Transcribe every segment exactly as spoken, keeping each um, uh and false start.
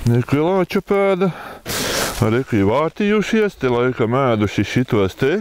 Nikolāča pēda. Arī vārtījušies, te laikam ēduši šitos te.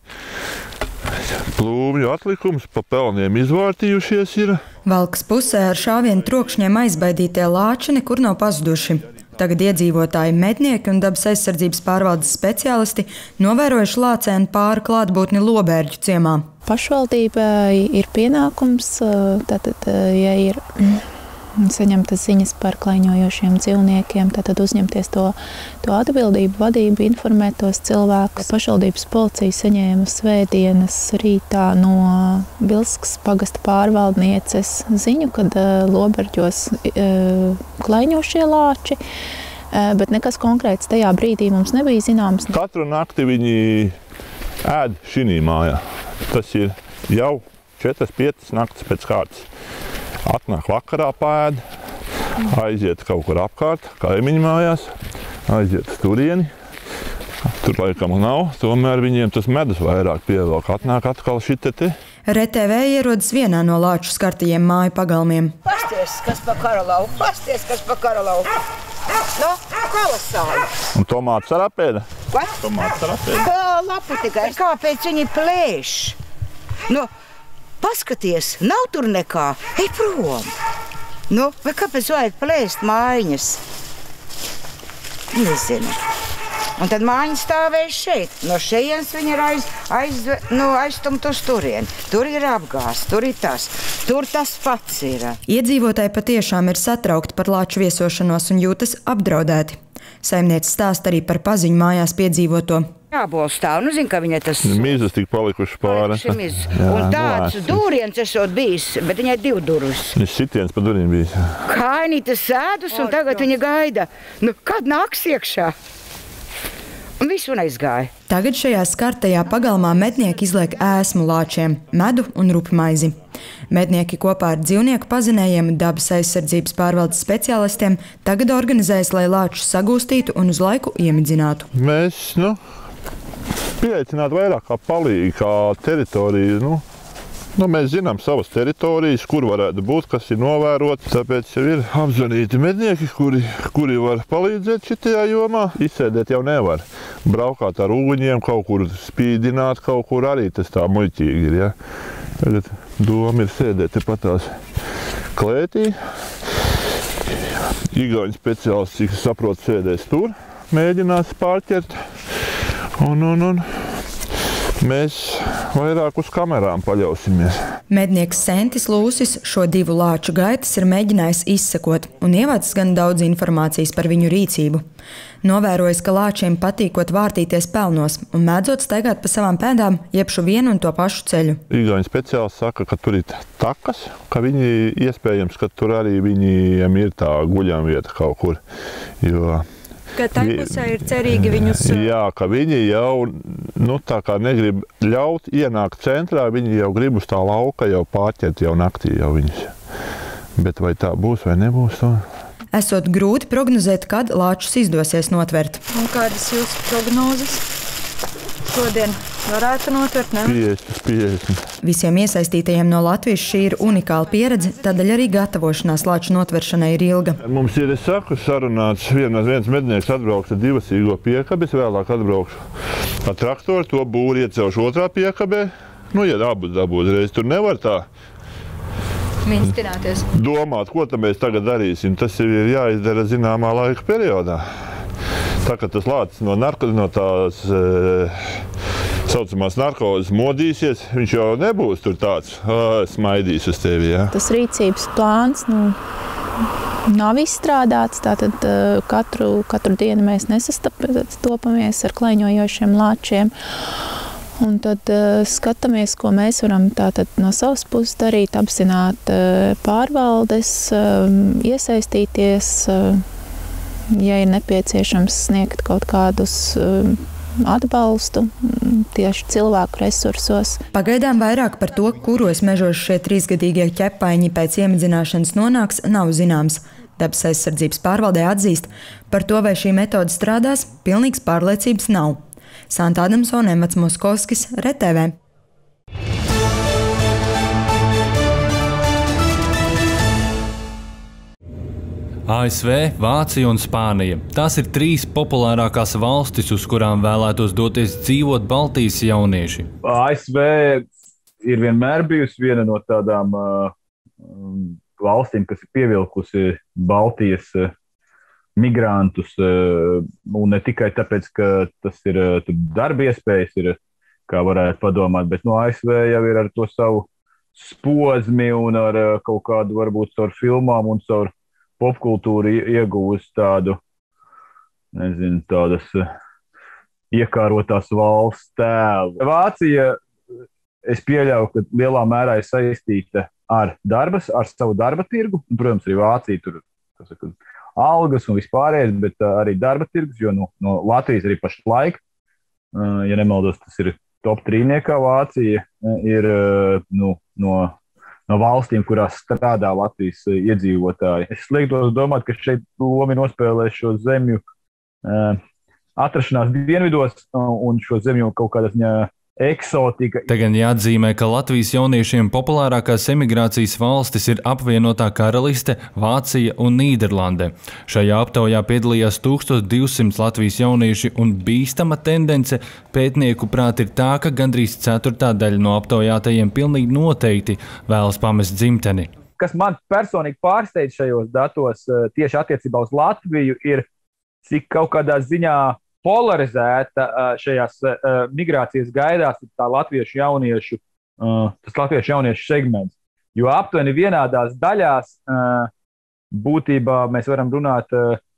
Plūmju atlikums pa pelniem izvārtījušies ir. Valkas pusē ar šāvienu trokšņiem aizbaidītie lāči nekur nav pazuduši. Tagad iedzīvotāji, mednieki un dabas aizsardzības pārvaldes speciālisti novērojuši lācēnu pāri klātbūtni Lobērģu ciemā. Pašvaldībai ir pienākums, tātad, ja ir saņemtas ziņas par klaiņojošiem dzīvniekiem, tad uzņemties to, to atbildību, vadību, informēt tos cilvēkus. Pašvaldības policija saņēma svētdienas rītā no Bilskas pagasta pārvaldnieces ziņu, kad uh, Lobērģos uh, klaiņošie lāči, uh, bet nekas konkrēts tajā brīdī mums nebija zināms. Katru nakti viņi ēd šinī mājā. Tas ir jau četras piecas naktis pēc kārtas. Atnāk vakarā pēd, aiziet kaut kur apkārt, kaimiņu mājās, aiziet uz turieni. Tur laikam nav, tomēr viņiem tas medus vairāk pievelk. Atnāk atkal šite te. R T V ierodas vienā no lāču skartajiem māju pagalmiem. Pasties, kas pa karalau, pasties, kas pa karalau. No, kolosāli. Un tomātus ar apēda? Ko? Tomātus ar apēda. Kā lapu tikai, kāpēc viņi plēš? No, paskaties, nav tur nekā, ej prom. Nu, vai kāpēc vajag plēst mājiņas? Nezinu. Un tad mājiņa stāvēja šeit. No šejienes viņa ir aiz, aiz, nu, aizstumt uz turieni. Tur ir apgāsts, tur ir tas, tur tas pats ir. Iedzīvotāji patiešām ir satraukti par lāču viesošanos un jūtas apdraudēti. Saimniece stāsta arī par paziņu mājās piedzīvoto. Jābols stāv, nu zin, ka viņai tas... Mizas tik palikuši pāri. Un tāds dūriens esot bijis, bet viņai divi durvis. Viņš sitiens pa durvīm bijis. Kainītes sēdus un tagad viņa gaida. Nu, kad nāks iekšā? Un visu un aizgāja. Tagad šajā skartajā pagalmā mednieki izliek ēsmu lāčiem, medu un rupmaizi. Mednieki kopā ar dzīvnieku pazinējiem un dabas aizsardzības pārvaldes speciālistiem tagad organizējas, lai lāčus sagūstītu un uz laiku iemidzinātu. Mēs, nu, pieaicinātu vairāk kā palīgi, kā teritoriju, nu, nu, mēs zinām savas teritorijas, kur varētu būt, kas ir novērots. Tāpēc jau ir apzvanīti mednieki, kuri, kuri var palīdzēt šitajā jomā. Izsēdēt jau nevar. Braukāt ar ūņiem, kaut kur spīdināt, kaut kur arī tas tā muļķīgi ir. Ja? Tagad doma ir sēdēt tepatās klētī. Igauņu speciālists, cik saprot, sēdēs tur, mēģinās pārķert. Un, un, un. Mēs vairāk uz kamerām paļausimies. Mednieks Sentis Lūsis šo divu lāču gaitas ir mēģinājis izsekot un ievācis gan daudz informācijas par viņu rīcību. Novērojis, ka lāčiem patīkot vārtīties pelnos un mēdzot staigāt pa savām pēdām iepšu vienu un to pašu ceļu. Igauņu speciālists saka, ka tur ir takas, ka viņi iespējams, ka tur arī viņiem ir tā guļamvieta kaut kur. Jo ka tai pusē ir cerīgi viņus... Jā, ka viņi jau, nu, tā kā negrib ļaut ienākt centrā, viņi jau grib uz tā lauka jau pārķert jau naktī jau viņus. Bet vai tā būs vai nebūs to? Esot grūti prognozēt, kad lāčus izdosies notvert. Un kādas jūsu prognozes šodien varētu notvert, ne? piecdesmit piecdesmit. Visiem iesaistītajiem no Latvijas šī ir unikāla pieredze, tādēļ arī gatavošanās lāču notveršanai ir ilga. Mums ir, es saku, sarunāts, viens, viens mednieks atbrauks ar divasīgo piekabes, vēlāk atbraukšu ar traktoru, to būri iecelšu otrā piekabē. Nu, ja abus dabūt reiz, tur nevar tā minstināties. Domāt, ko tam mēs tagad darīsim, tas ir jāizdara zināmā laika periodā. Tā kā tas lācis no, narko, no tās e, saucamās narkozes modīsies, viņš jau nebūs tur tāds ā, smaidīs uz tevi. Ja? Tas rīcības plāns nu, nav izstrādāts, tātad katru, katru dienu mēs nesastopamies ar klaiņojošiem lāčiem. Un tad uh, skatāmies, ko mēs varam tātad no savas puses darīt, apzināt uh, pārvaldes, uh, iesaistīties, uh, ja ir nepieciešams sniegt kaut kādus uh, atbalstu tieši cilvēku resursos. Pagaidām vairāk par to, kuros mežos šie trīsgadīgie ķepaiņi pēc iemidzināšanas nonāks, nav zināms. Dabas aizsardzības pārvaldē atzīst, par to, vai šī metode strādās, pilnīgas pārliecības nav. Santa Adamsone, Emats Moskovskis, R T V. A S V, Vācija un Spānija. Tās ir trīs populārākās valstis, uz kurām vēlētos doties dzīvot Baltijas jaunieši. A S V ir vienmēr bijusi viena no tādām uh, valstīm, kas ir pievilkusi Baltijas uh, migrantus, uh, un ne tikai tāpēc, ka tas ir uh, tur darba iespējas, ir, kā varētu padomāt, bet no A S V jau ir ar to savu spodzi un ar uh, kaut kādu, varbūt caur filmām un caur popkultūra ieguvusi tādu, nezinu, tādas iekārotās valsts tēlu. Vācija, es pieļauju, ka lielā mērā ir saistīta ar darbas, ar savu darba tirgu. Un, protams, arī Vācija tur, kas saka, algas un vispārējais, bet arī darba tirgus, jo no, no Latvijas arī pašlaik, ja nemaldos, tas ir top trīniekā Vācija, ir nu, no no valstīm, kurās strādā Latvijas iedzīvotāji. Es liektos domāt, ka šeit lomi nospēlē šo zemju uh, atrašanās dienvidos un šo zemju kaut kādā ziņā eksotika. Te gan jāatzīmē, ka Latvijas jauniešiem populārākās emigrācijas valstis ir apvienotā Karaliste, Vācija un Nīderlande. Šajā aptaujā piedalījās tūkstoš divsimt Latvijas jaunieši, un bīstama tendence pētnieku prāt ir tā, ka gandrīz ceturtā daļa no aptaujātajiem pilnīgi noteikti vēlas pamest dzimteni. Kas man personīgi pārsteidz šajos datos tieši attiecībā uz Latviju ir, cik kaut kādā ziņā polarizēta šajās migrācijas gaidās tā latviešu jauniešu, tas latviešu jauniešu segments. Jo aptuveni vienādās daļās būtībā mēs varam runāt,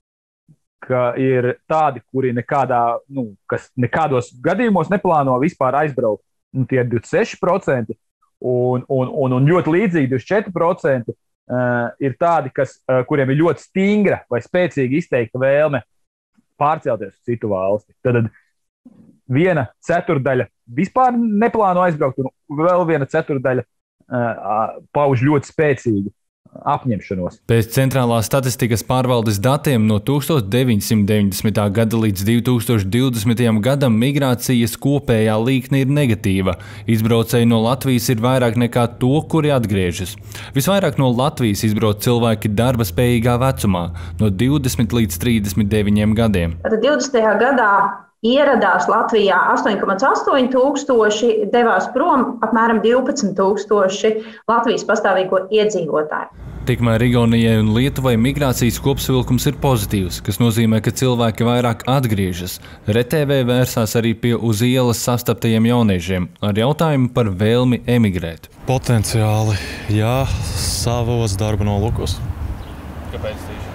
ka ir tādi, kuri nekādā, nu, kas nekādos gadījumos neplāno vispār aizbraukt. Nu, tie ir divdesmit seši procenti un, un, un, un ļoti līdzīgi divdesmit četri procenti ir tādi, kas, kuriem ir ļoti stingra vai spēcīgi izteikta vēlme pārcelties uz citu valsti. Tad viena ceturdaļa vispār neplāno aizbraukt, un vēl viena ceturdaļa uh, pauž ļoti spēcīgu apņemšanos. Pēc centrālās statistikas pārvaldes datiem no tūkstoš deviņsimt deviņdesmitā gada līdz divi tūkstoši divdesmitajam gadam migrācijas kopējā līkne ir negatīva. Izbraucēji no Latvijas ir vairāk nekā to, kuri atgriežas. Visvairāk no Latvijas izbrauc cilvēki darba spējīgā vecumā, no divdesmit līdz trīsdesmit deviņiem gadiem. Tad divdesmitajā gadā ieradās Latvijā astoņi komats astoņi tūkstoši, devās prom apmēram divpadsmit tūkstoši Latvijas pastāvīgo iedzīvotāju. Tikmēr Igaunijai un Lietuvai migrācijas kopsavilkums ir pozitīvs, kas nozīmē, ka cilvēki vairāk atgriežas. R T V vērsās arī pie uz ielas sastaptajiem jauniešiem ar jautājumu par vēlmi emigrēt. Potenciāli, jā, savos darba nolūkos. Kāpēc tieši?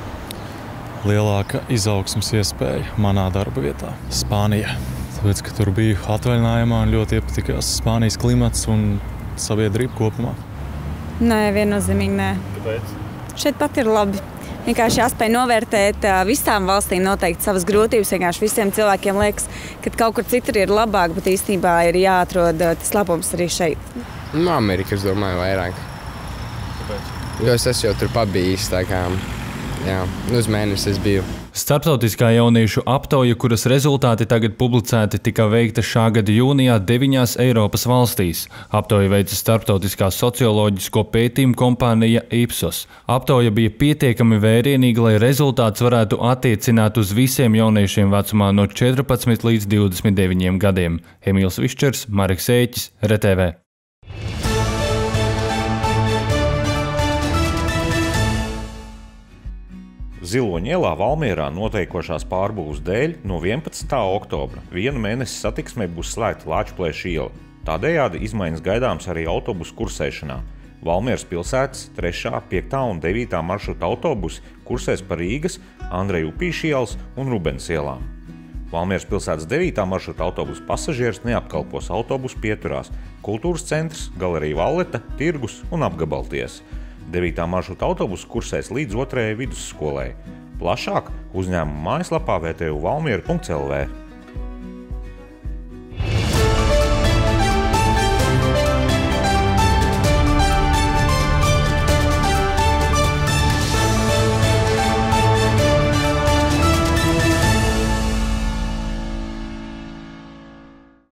Lielāka izaugsmes iespēja manā darba vietā, Spānijā. Tāpēc, ka tur biju atvaļinājumā un ļoti iepatikās Spānijas klimats un sabiedrība kopumā. Nē, viennozīmīgi nē. Kāpēc? Šeit pat ir labi. Vienkārši jāspēj novērtēt visām valstīm noteikti savas grūtības. Vienkārši visiem cilvēkiem liekas, ka kaut kur citur ir labāk, bet īstenībā ir jāatrod tas labums arī šeit. No Amerikas, domāju, vairāk. Kāpēc? Jo es esmu jau tur pabijis, tā kā, jā, uz mēnesi es biju. Starptautiskā jauniešu aptauja, kuras rezultāti tagad publicēti, tika veikta šā gada jūnijā deviņās Eiropas valstīs. Aptauja veica starptautiskā socioloģisko pētījumu kompānija Ipsos. Aptauja bija pietiekami vērienīga, lai rezultāts varētu attiecināt uz visiem jauniešiem vecumā no četrpadsmit līdz divdesmit deviņiem gadiem. Emīls Višķers, Mareks Ēķis, R T V. Ziloņa ielā Valmierā noteikošās pārbūves dēļ no vienpadsmitā oktobra vienu mēnesi satiksmei būs slēgta Lāčplēša iela. Tādējādi izmaiņas gaidāms arī autobusu kursēšanā. Valmieras pilsētas trešā, piektā un devītā maršruta autobusi kursēs pa Rīgas, Andreja Upīša ielas un Rubens ielām. Valmieras pilsētas devītā maršruta autobusu pasažierus neapkalpos autobusu pieturās kultūras centrs, galerija Valleta, tirgus un apgabaltiesa. devītā maršruta autobusu kursēs līdz otrajai vidusskolai. Plašāk uzņēmuma mājaslapā v t u valmiera punkts l v.